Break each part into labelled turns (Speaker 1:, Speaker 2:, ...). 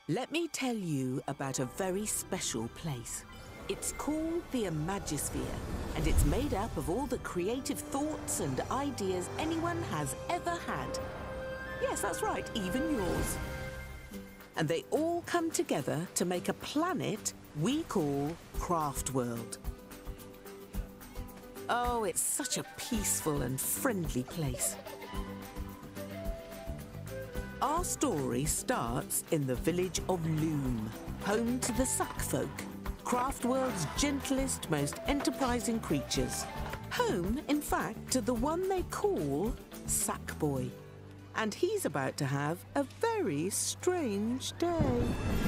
Speaker 1: Let me tell you about a very special place. It's called the Imagisphere, and it's made up of all the creative thoughts and ideas anyone has ever had. Yes, that's right, even yours. And they all come together to make a planet we call Craft World. Oh, it's such a peaceful and friendly place. Our story starts in the village of Loom, home to the Suck Folk, Craftworld's gentlest, most enterprising creatures. Home, in fact, to the one they call Sackboy. And he's about to have a very strange day.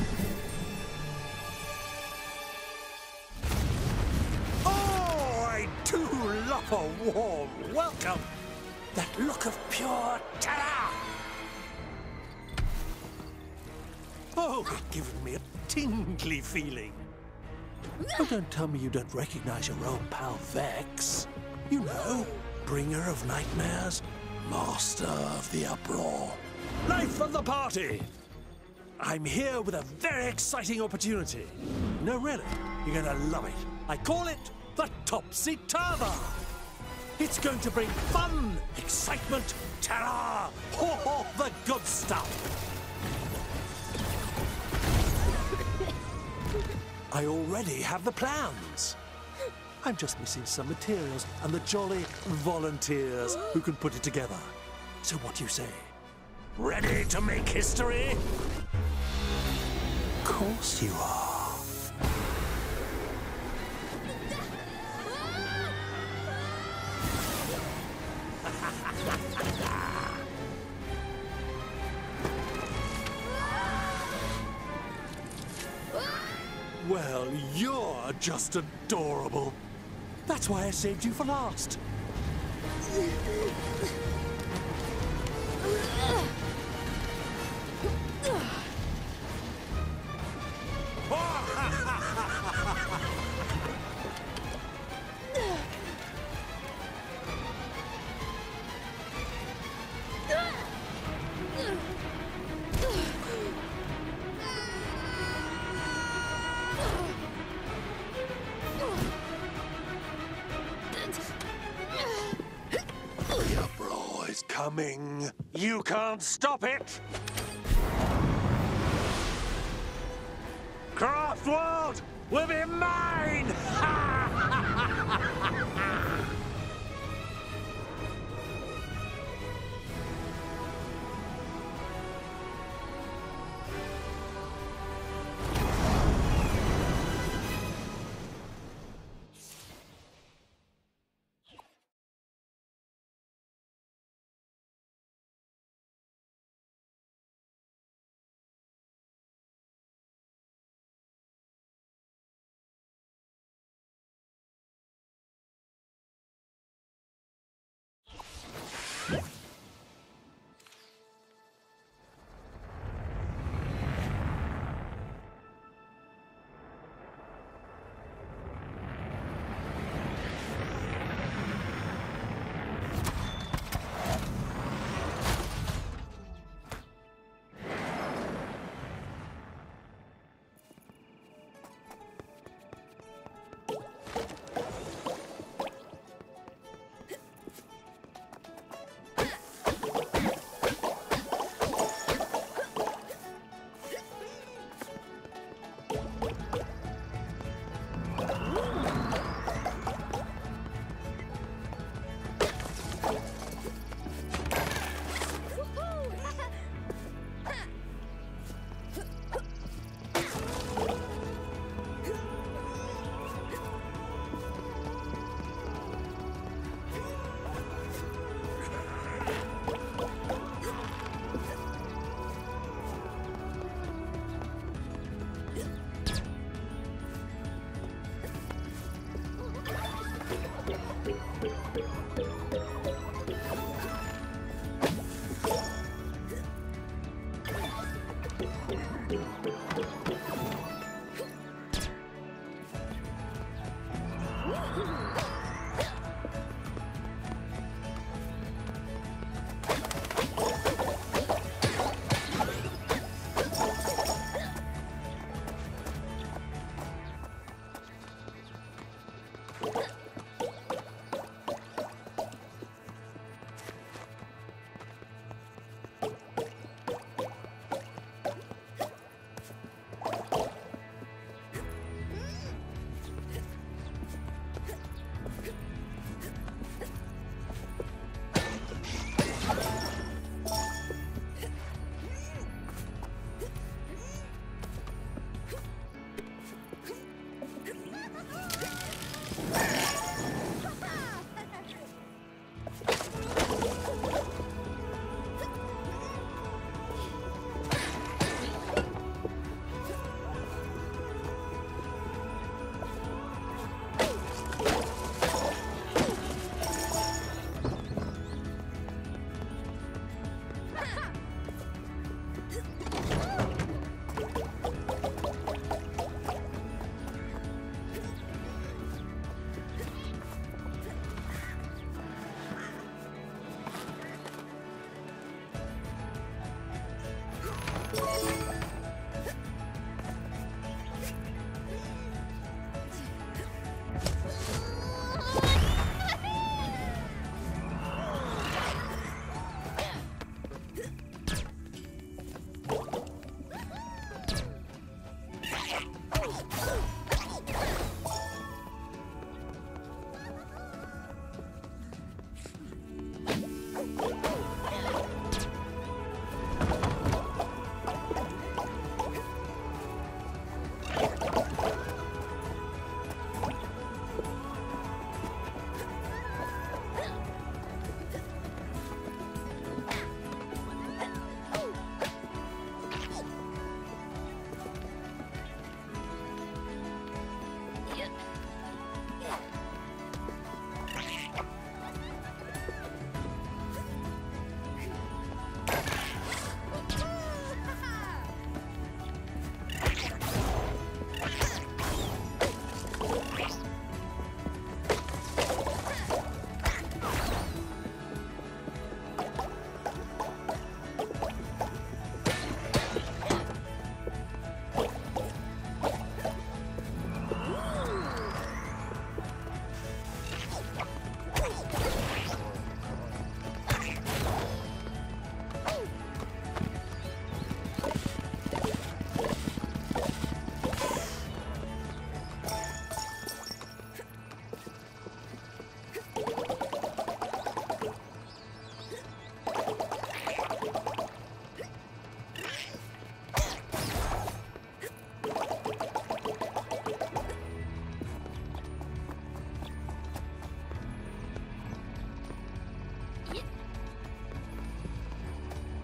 Speaker 2: Oh, I do love a warm welcome! That look of pure terror! Oh, it's given me a tingly feeling. Oh, don't tell me you don't recognize your old pal Vex. You know, bringer of nightmares, master of the uproar. Life of the party! I'm here with a very exciting opportunity. No, really, you're gonna love it. I call it the Topsy-Turver. It's going to bring fun, excitement, terror, all the good stuff. I already have the plans. I'm just missing some materials and the jolly volunteers who can put it together. So what do you say? Ready to make history? Of course you are. Well, you're just adorable. That's why I saved you for last. The uproar is coming. You can't stop it. Craft World will be mine!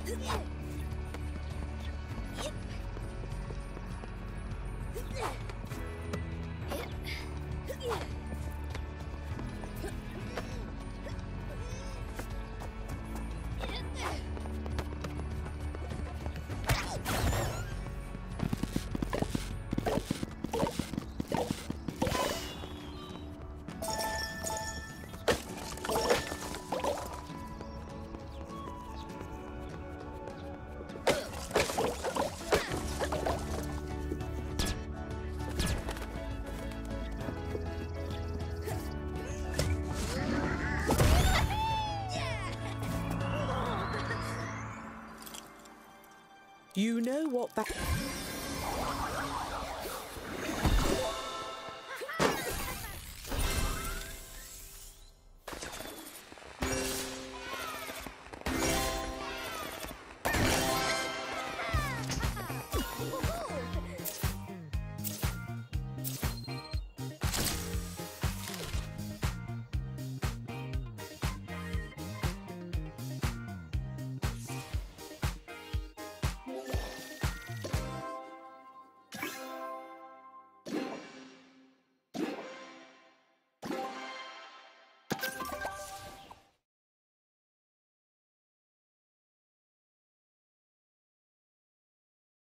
Speaker 1: You know what that...